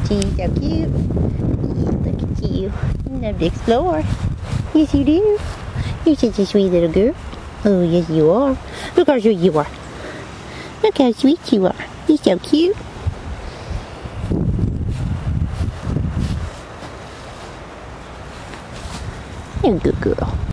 She's so cute. Look at you. You love to explore. Yes, you do. You're such a sweet little girl. Oh, yes, you are. Look how sweet you are. Look how sweet you are. You're so cute. You're a good girl.